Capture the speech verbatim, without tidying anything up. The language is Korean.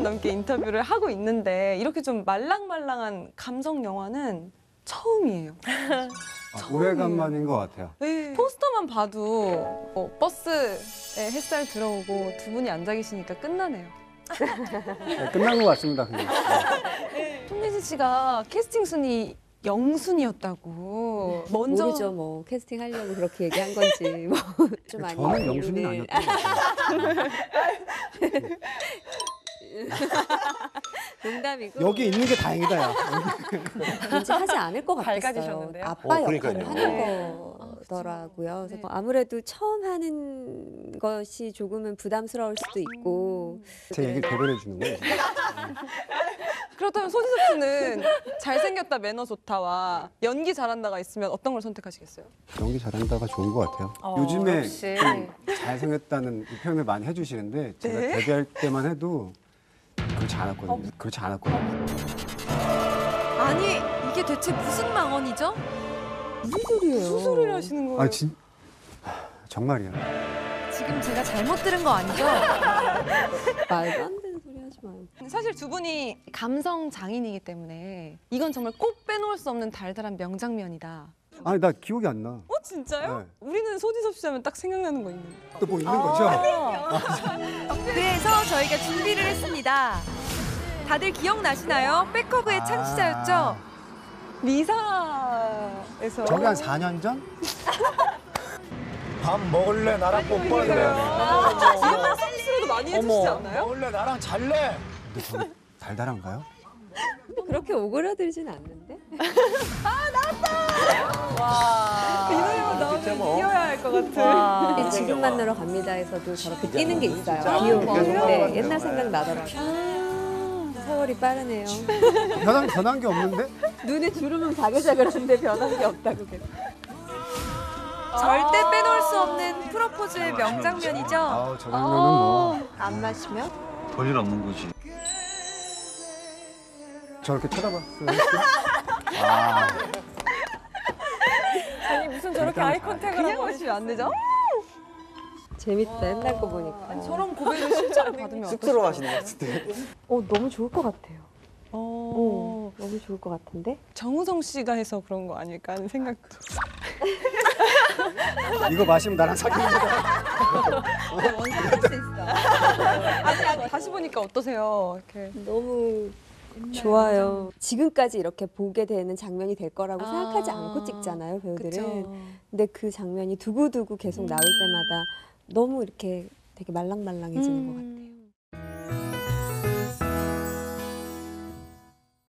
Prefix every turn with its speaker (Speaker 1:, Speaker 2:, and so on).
Speaker 1: 시간 넘게 인터뷰를 하고 있는데 이렇게 좀 말랑말랑한 감성 영화는 처음이에요.
Speaker 2: 아, 오래간만인 것 같아요.
Speaker 1: 네. 포스터만 봐도 뭐 버스에 햇살 들어오고 두 분이 앉아 계시니까 끝나네요.
Speaker 2: 네, 끝난 것 같습니다. 그냥.
Speaker 1: 손예진 씨가 캐스팅 순위 영순이었다고. 먼저
Speaker 3: 모르죠, 뭐 캐스팅 하려고 그렇게 얘기한 건지 뭐 좀 아니에요.
Speaker 2: 저는 영순이는 아니었던 것 같아요.
Speaker 3: 농담이고
Speaker 2: 여기 있는 게 다행이다, 야.
Speaker 3: 왠지 하지 않을 것 같았어요.
Speaker 1: 밝아지셨는데요?
Speaker 3: 아빠
Speaker 4: 어,
Speaker 3: 역할을
Speaker 4: 그러니까요.
Speaker 3: 하는
Speaker 1: 네.
Speaker 3: 거더라고요.
Speaker 1: 네.
Speaker 3: 그래서 아무래도 처음 하는 것이 조금은 부담스러울 수도 있고
Speaker 2: 제 얘기를 대변해 주는 거예요. 지금.
Speaker 1: 그렇다면 손희섭 씨는 잘생겼다 매너 좋다와 연기 잘한다가 있으면 어떤 걸 선택하시겠어요?
Speaker 2: 연기 잘한다가 좋은 것 같아요.
Speaker 1: 어,
Speaker 2: 요즘에
Speaker 1: 역시.
Speaker 2: 좀 잘생겼다는 이 표현을 많이 해주시는데 제가
Speaker 1: 네?
Speaker 2: 데뷔할 때만 해도 그렇지 않았거든요. 그렇지 않았거든요.
Speaker 1: 아니 이게 대체 무슨 망언이죠?
Speaker 3: 무슨 소리예요?
Speaker 1: 무슨 소리를 하시는 거예요?
Speaker 2: 아, 진 정말이야.
Speaker 1: 지금 제가 잘못 들은 거 아니죠?
Speaker 3: 말도 안 되는 소리 하지 마요.
Speaker 1: 사실 두 분이 감성 장인이기 때문에 이건 정말 꼭 빼놓을 수 없는 달달한 명장면이다.
Speaker 2: 아니, 나 기억이 안 나.
Speaker 1: 어 진짜요?
Speaker 2: 네.
Speaker 1: 우리는 손희섭 씨 하면 딱 생각나는 거 있는데.
Speaker 2: 또 뭐 있는 거죠?
Speaker 5: 그래서 저희가 준비를 했습니다. 다들 기억나시나요? 백허그의
Speaker 2: 아.
Speaker 5: 창시자였죠?
Speaker 1: 리사에서
Speaker 2: 저게 한 사 년 전?
Speaker 4: 밥 먹을래? 나랑 뽀뽀할래?
Speaker 1: 지금 서비스로도 많이 해주시지 않나요?
Speaker 4: 먹을래? 나랑 잘래?
Speaker 2: 근데 저는 달달한가요?
Speaker 3: 근데 그렇게 오그라들진 않는데?
Speaker 1: 이 노래만 나오면 이겨야 할 것 같은.
Speaker 3: 이 지금 만나러 갑니다에서도 저렇게 뛰는 게 있어요.
Speaker 4: 진짜.
Speaker 3: 귀여운
Speaker 4: 계속
Speaker 3: 게
Speaker 4: 나오는데.
Speaker 3: 옛날 생각 나더라고요. 세월이 빠르네요.
Speaker 2: 변한, 변한 게 없는데?
Speaker 3: 눈에 주름은 자글자글한데 변한 게 없다고 계속.
Speaker 5: 절대 빼놓을 수 없는 프로포즈의 명장면이죠.
Speaker 2: 아우, 저 장면은 뭐
Speaker 3: 안 마시면?
Speaker 6: 볼일 없는 거지.
Speaker 2: 저렇게 쳐다봤어요. 아,
Speaker 1: 아니 무슨 저렇게 아이 컨택을 하고 하시면 안 되죠?
Speaker 3: 재밌다, 옛날 거 보니까.
Speaker 1: 저런 고백을 실제로 받으면
Speaker 4: 쑥스러워 하시는 것 같은데.
Speaker 3: 어, 너무 좋을 것 같아요.
Speaker 1: 어...
Speaker 3: 어, 너무 좋을 것 같은데?
Speaker 1: 정우성 씨가 해서 그런 거 아닐까 하는 생각도.
Speaker 2: 이거 마시면 나랑 사귀는 거다.
Speaker 1: 아니, 아니 다시 보니까 어떠세요? 이렇게.
Speaker 3: 너무 좋아요. 지금까지 이렇게 보게 되는 장면이 될 거라고
Speaker 1: 아.
Speaker 3: 생각하지 않고 찍잖아요, 배우들은.
Speaker 1: 그쵸.
Speaker 3: 근데 그 장면이 두고두고 계속 나올 때마다 너무 이렇게 되게 말랑말랑해지는 것 같아요.